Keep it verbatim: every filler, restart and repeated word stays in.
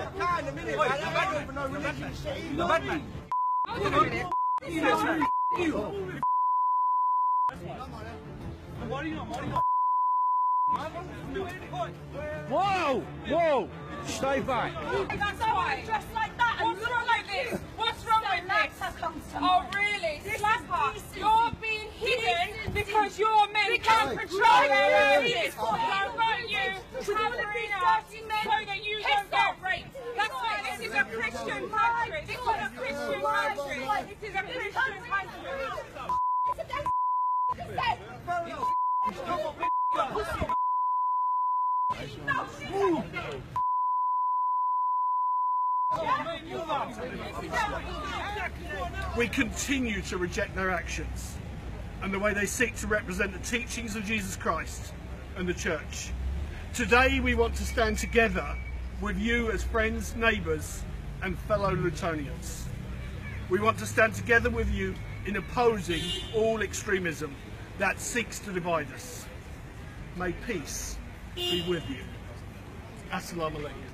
in a minute, man. I don't even know religion shit either. The bad man. Whoa! Whoa! Stay back. That's why. Dressed like that. What's wrong with this? What's wrong with this? Oh really? Slapper. You're being hidden because you're men who can't control their areas. You won't you covering up so that you don't get raped. That's why this is a Christian country. This is a Christian country. This is a Christian country. We continue to reject their actions and the way they seek to represent the teachings of Jesus Christ and the church. Today we want to stand together with you as friends, neighbours and fellow Lutonians. We want to stand together with you in opposing all extremism that seeks to divide us. May peace be with you. Assalamu alaikum.